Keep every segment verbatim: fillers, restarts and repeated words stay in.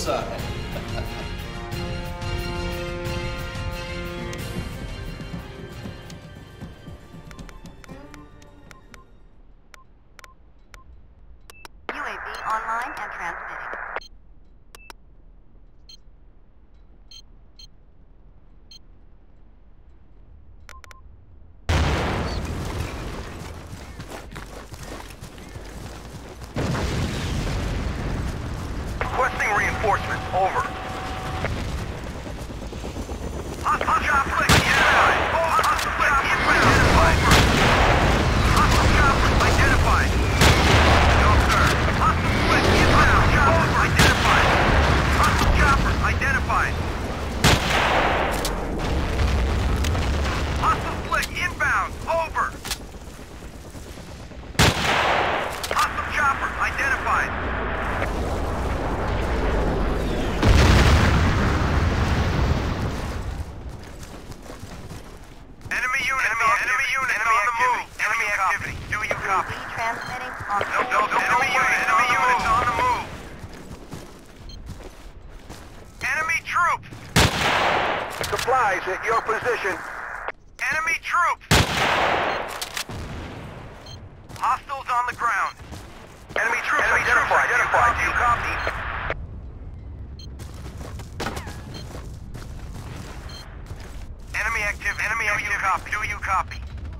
side. U A V online and transmitting. Requesting reinforcements. Over. Hostile chopper identified. Hostile chopper identified. Hostile chopper identified. No, sir. Hostile split inbound. Chopper identified. Hostile chopper identified. Hostile split inbound. Over. Hostile chopper identified. Enemy unit, enemy, enemy unit, enemy on the move. Enemy activity. Do you copy? Transmitting on No, no, no, enemy unit, enemy units on the move. Enemy troops. Supplies at your position. Enemy troops. Hostiles on the ground. Enemy troops enemy identified. Identified. Do you copy? Enemy active. Enemy active. Copy. Do you copy?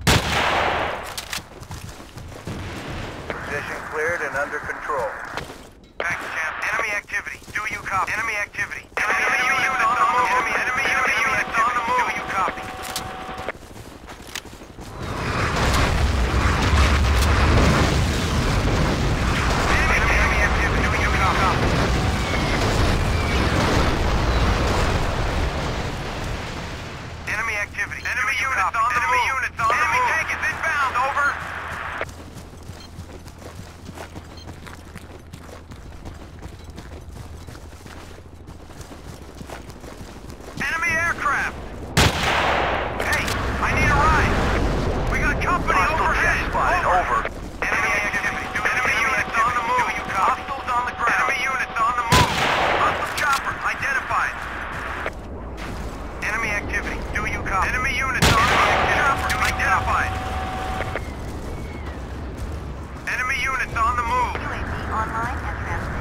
Position cleared and under control. Thanks, champ. Enemy activity. Do you copy? Enemy activity. Enemy, enemy units on the move. Enemy, enemy, enemy units on the move. Do you copy? Enemy, enemy activity. Do you copy? Enemy activity. Enemy units on the enemy move. Units on enemy the move. Tank is inbound. Over. Enemy aircraft. Hey, I need a ride. We got company overhead. Spotted. Over. Enemy activity. Do enemy units on the move. Do you copy? Hostiles on the ground. Enemy units on the move. Hostile chopper identified. Enemy activity. Do you copy? Enemy units on the chopper identified. Enemy units on the move. U A V online and transmitting.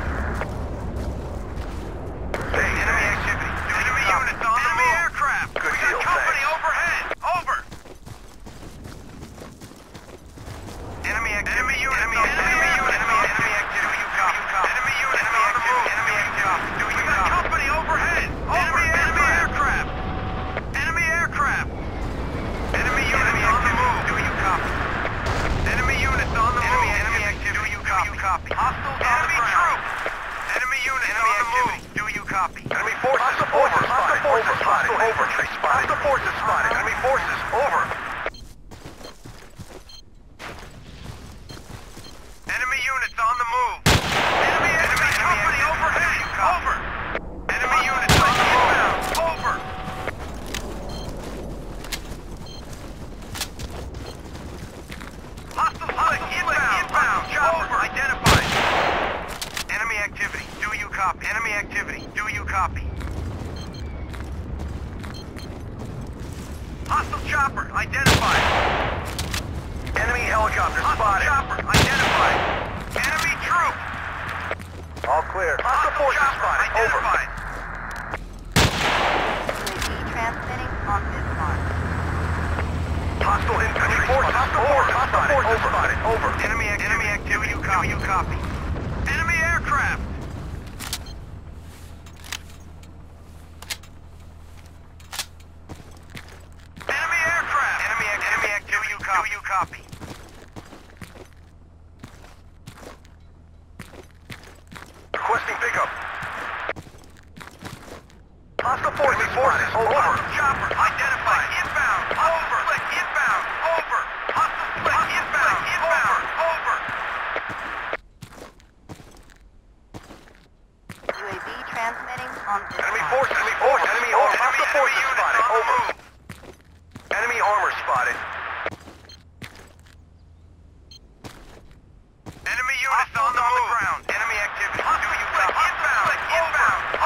Hey, enemy activity. Do enemy units on the move. Aircraft. Good we got deal, company thanks. Overhead. Over. Enemy activity. Enemy units. Enemy, enemy, enemy units. Enemy, enemy activity. Do you copy? Enemy units on the move. Enemy activity. Do you copy? We got company overhead. Over. Enemy aircraft. Enemy aircraft. Enemy units on the move. Do you copy? Enemy units on the move. Enemy activity. Do you copy? Copy. Hostiles on the ground. Enemy units on the move. Do you copy? Enemy forces over. Hostile forces spotted. Over. Hostile forces spotted. Enemy forces over. Enemy units on the move. Enemy enemy company overhead. Over. Enemy units on the move. Over. Hostile flight inbound. Inbound. Chopper identified. Enemy activity. Do you copy? Enemy activity. Do you copy? Hostile chopper identified. Enemy helicopter spotted. Hostile chopper identified. Enemy troop. All clear. Hostile forces spotted. Identified. U A V transmitting on this mark. Hostile infantry forces. Hostile forces spotted. Over. Spotted. Over. Enemy enemy activity. Do you copy? Do you copy? Enemy aircraft. Enemy aircraft. Enemy enemy activity. Do you copy? Do you copy? Requesting pickup. Hostile forces. Forces. Over. Chopper identified. Inbound. Over. Split. Inbound. Over. Hostile split. Inbound. Inbound. Over. U A V transmitting on this Enemy mark. force. Enemy force. Enemy armor. Hostile forces spotted. Over. Enemy armor spotted. Enemy units on the ground. Enemy activity. Do you copy? Inbound. Inbound.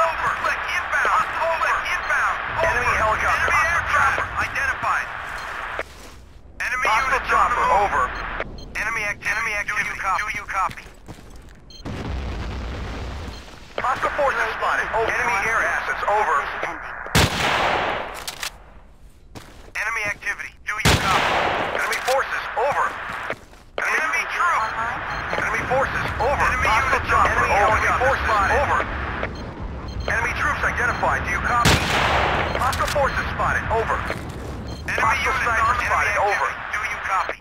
you copy? Hostile forces spotted. Over. Enemy units spotted. Over. Do you copy?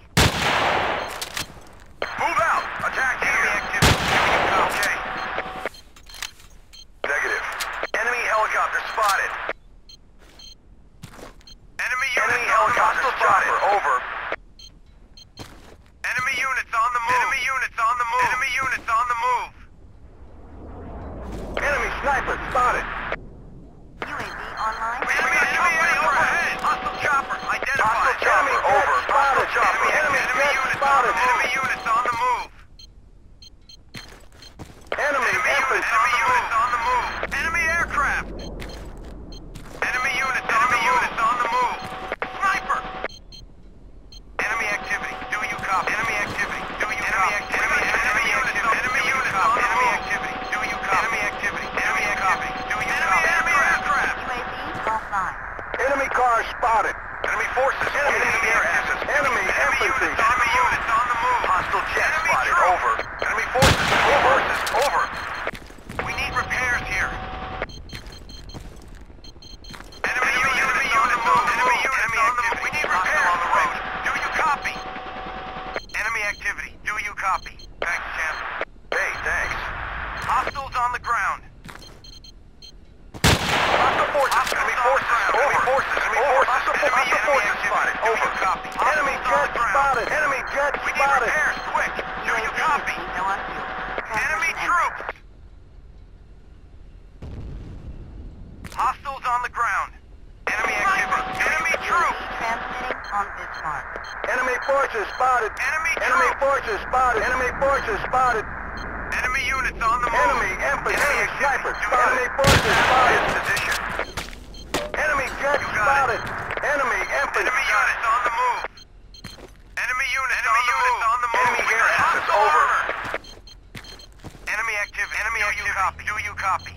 Move out. Attack here. Enemy activity. Do you copy? Okay. Negative. Enemy helicopter spotted. Enemy units Enemy helicopter spotted. Over. Enemy units on the move. Enemy units on the move. Enemy units on the move. Enemy sniper spotted. U A V online. Enemy company overhead. Hostile chopper identified. Hostile chopper over. Hostile chopper. Enemy units spotted. Enemy units on the move. Enemy units on the move. Enemy aircraft. Enemy units. Enemy units on the move. Sniper. Enemy activity. Do you copy? Enemy activity. Do you copy? Enemy enemy units. Enemy units on the move. Activity. Do you copy? Enemy activity. Enemy activity. Do you copy? Enemy aircraft. U A V offline. Enemy cars spotted. Enemy forces. Enemy, enemy air assets. Enemy infantry. Enemy units on the move. Hostile jet spotted. Over. Enemy forces. Enemy forces. Over. We need repairs here. Enemy units. Enemy units on the move. Enemy activity. We need repairs on the road. Do you copy? Enemy activity. Do you copy? Thanks, champ. Hey, thanks. Hostiles on the ground. Hostile forces. Enemy forces. Enemy forces. Enemy forces. Hostile forces spotted. Over. Copy. Enemy jet spotted. Enemy jet spotted. We need repairs. Quick. Do you copy? No on fuel. Enemy Transmission troops. Hostiles on the ground. Enemy activity. Enemy ended. troops. Transmitting on Bismarck. Enemy forces spotted. Enemy Enemy forces spotted. Enemy forces spotted. Enemy units on the move. Enemy infantry. Enemy sniper spotted. Enemy forces spotted. Position. Enemy jet spotted. Enemy infantry. Enemy units on the move. Enemy units Enemy on the units move. On the move. Enemy air assets over. Enemy activity. Enemy Do activity. You copy? Do you copy?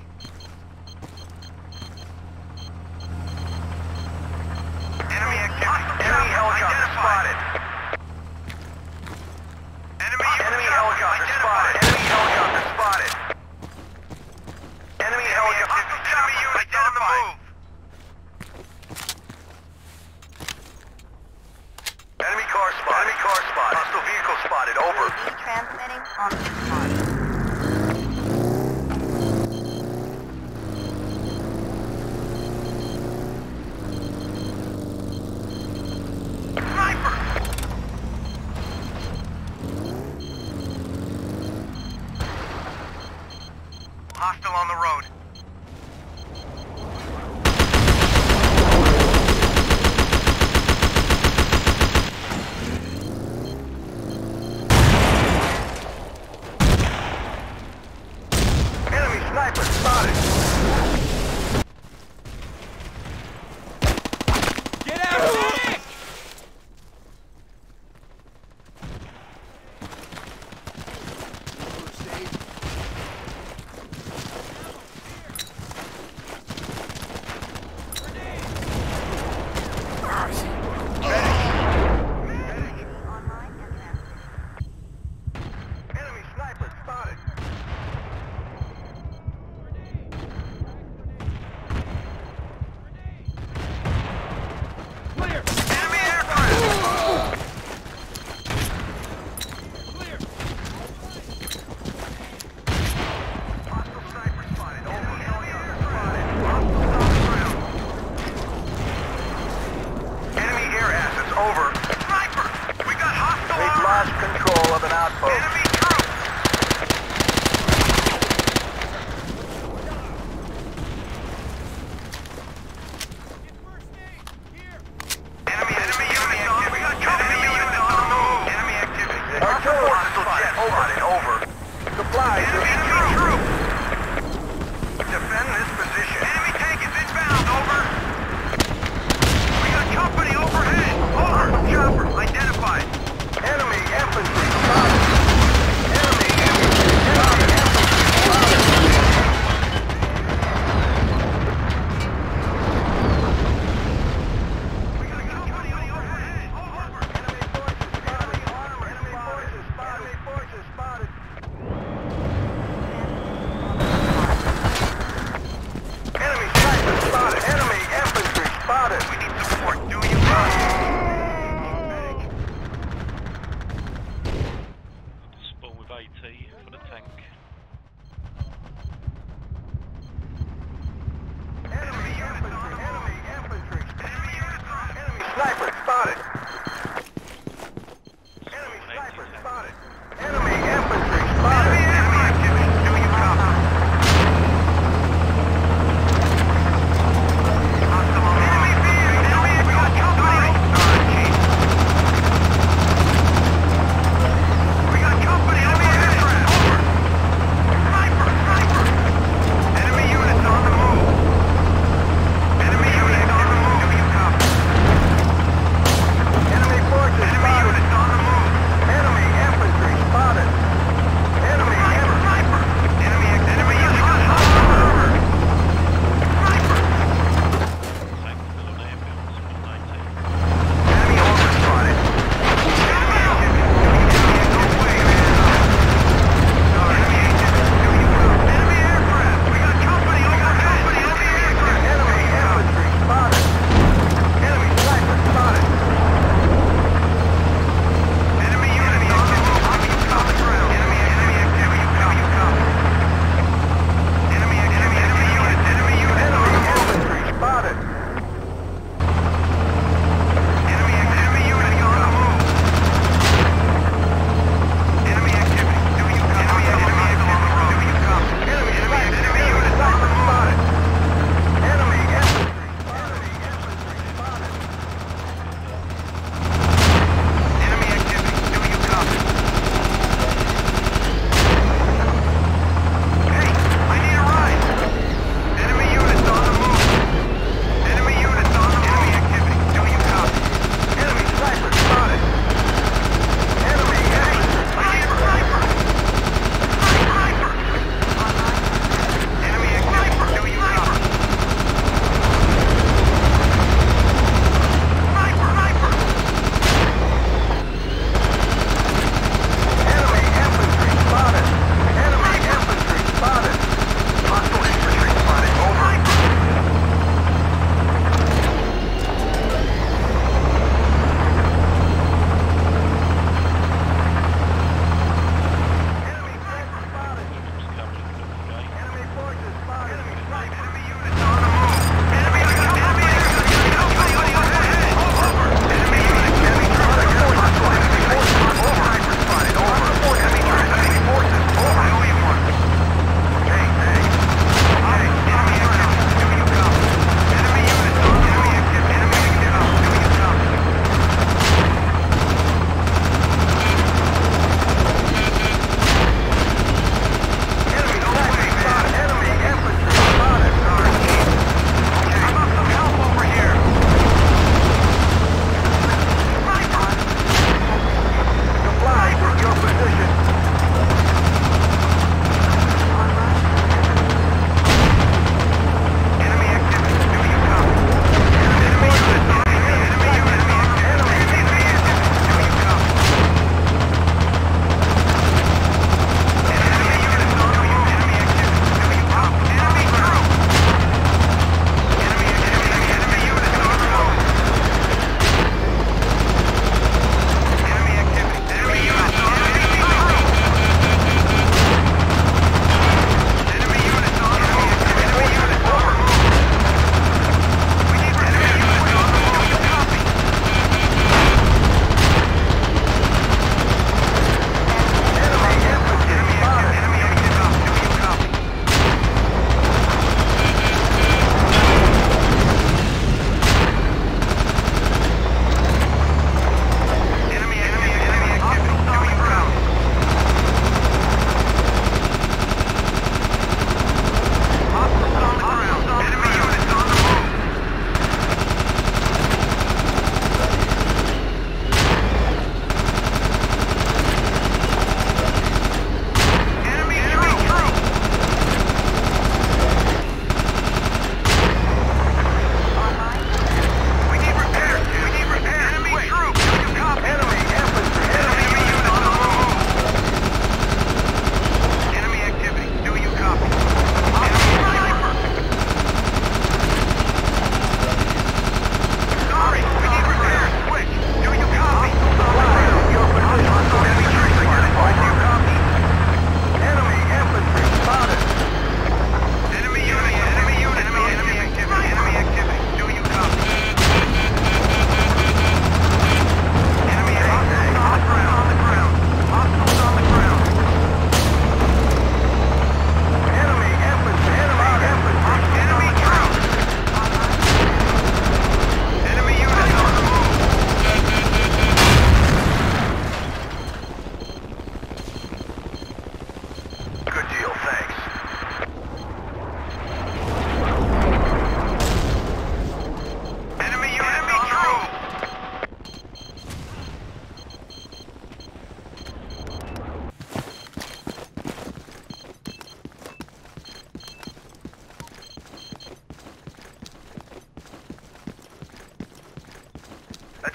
Enemy activity. Enemy helicopter spotted. Enemy, enemy helicopter spotted. Enemy helicopter spotted. Enemy helicopter. Enemy unit on the move. Enemy car spotted. Enemy car spotted. Hostile vehicle spotted. Over. U A V transmitting on Bismarck. Sniper! Hostile on the road. Enemy sniper spotted. Get out, medic! Online and transmitting. Enemy sniper spotted. Clear! Enemy aircraft! Clear! Hostile sniper spotted. Enemy helicopter spotted. Hostiles on the ground. Enemy air assets over. Sniper! We got hostile We've lost control of an outpost. Enemy troops! Get first aid! Here! Enemy, enemy units on We got company units on the move. Enemy activity. Hostile jet spotted. Over. Supplies. Enemy troops! Defend this position. Enemy tank is inbound. Over. We got company overhead. Over. Chopper identified. Enemy infantry spotted.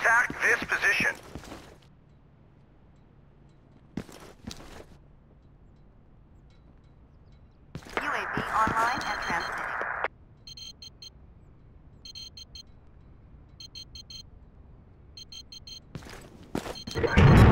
Attack this position. U A V online and transmitting.